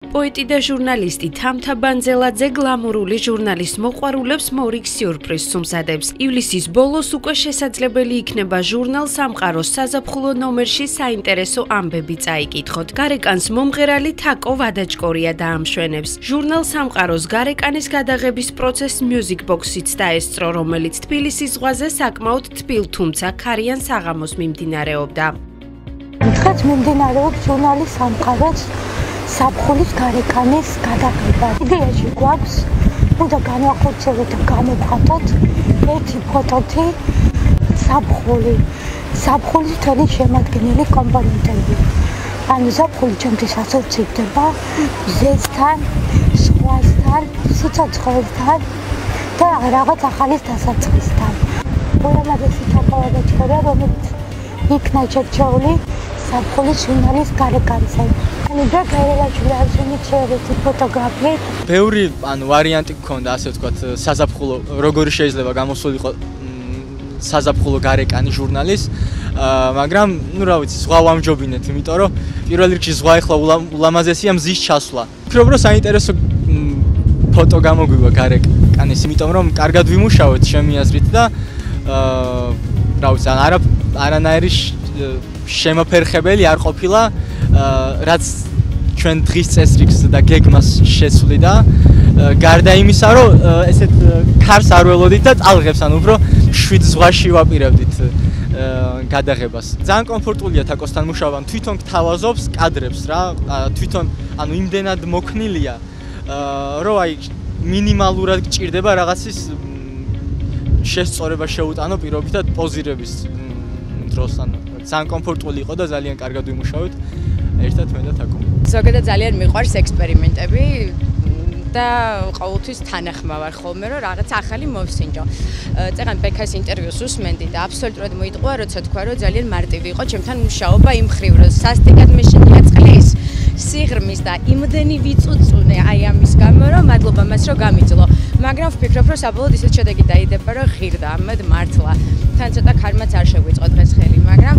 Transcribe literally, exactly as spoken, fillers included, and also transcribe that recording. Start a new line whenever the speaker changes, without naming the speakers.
Poeti და ჟურნალისტი თამთა ბანძელაძე გლამურული ჟურნალის მოყვარულებს მორიგ სიურპრიზს უმზადებს. ივლისის ბოლოს უკვე შესაძლებელი იქნება ჟურნალ სამყაროს საზაფხულო ნომერში საინტერესო ამბები წაიკითხოთ. გარეკანს მომღერალი თაკო ვადაჭკორია დაამშვენებს. ჟურნალ სამყაროს გარეკანის გადაღების პროცესს Music Box-იც დაესწრო, რომელიც თბილისის ზღვაზე საკმაოდ თბილ, თუმცა ქარიან საღამოს მიმდინარეობდა.
დღეს მიმდინარეობს ჟურნალის სამყაროს საფხულის გარეკანის გადაღება. იდეაში გვაქვს უნდა განვახორციელოთ და გამოვხატოთ ერთი ფოტოთი საფხული. საფხულის მთელი შემადგენელი კომპონენტები. ანუ საფხული ჩემთვის ასოცირდება მზესთან, ზღვასთან, სიცოცხლესთან და რაღაც ახალის დასაწყისთან. ულამაზესი თაკო ვადაჭკორია, რომელიც იქნა შერჩეული საფხულის ჟურნალის გარეკანზე. და გაერაჩული არჩენით შეერეთი ფოტოგრაფი.
ბევრი ანუ ვარიანტი გქონდა, ასე ვთქვათ, საზაფხულო როგორი შეიძლება გამოსულიყო საზაფხულო გარეკანი ჟურნალის, მაგრამ ნუ რა ვიცი, ზღვა ვამჯობინეთ, იმიტომ რომ პირველ რიგში ზღვა ეხლა ულამაზესია მზის ჩასვლა. ვფიქრობ, რომ საინტერესო ფოტო გამოგვივა გარეკანის, იმიტომ რომ კარგად ვიმუშავეთ ჩემი აზრით და რა ვიცი, არა არანაირი შემოფერხებელი არ ყოფილა რაც ჩვენ დღის წესრიგს და გეგმას შეცვლიდა გარდა იმისა რომ ესეთ ქარს არ ველოდით და ტალღებს ანუ უფრო შვიდ ზღვაში ვაპირებდით გადაღებას. ძალიან კომფორტულია თაკოსთან მუშაობა, თვითონ გთავაზობს კადრებს რა, თვითონ ანუ იმდენად მოქნილია რომ აი მინიმალურად გჭირდება რაღაცის შესწორება შეუტანო პირობითად პოზირების დროს ანუ ძალიან კომფორტული იყო და ძალიან კარგად ვიმუშავეთ ერთად მე და თაკო.
ზოგადად ძალიან მიყვარს ექსპერიმენტები და ყოველთვის თანახმა ვარ ხოლმე რომ რაღაც ახალი მოვსინჯო. წეგან ბექას ინტერვიუს უსმენდი და აბსოლუტურად მოიტყვა როცა თქვა რომ ძალიან მარტივი იყო ჩემთან მუშაობა იმ ხრივ რომ სასტიკად მეშინია წყლის სიღრმის და იმდენი ვიწუწუნე აი ამის გამო რომ მადლობა მას რომ გამიძლო. მაგრამ ვფიქრობ რომ საბოლოოდ ისეთ შედეგი დაიდება რომ ღირდა ამად მართლა. თან ცოტა ქარმაც არ შეგვიწყო დღეს ხელი, მაგრამ